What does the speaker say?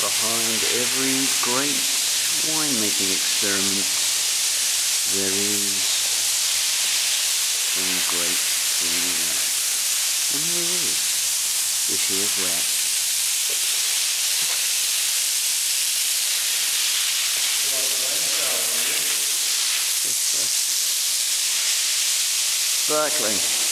behind every great winemaking experiment, there is some great cleaning up. And here it is, this here's rat. Sparkling.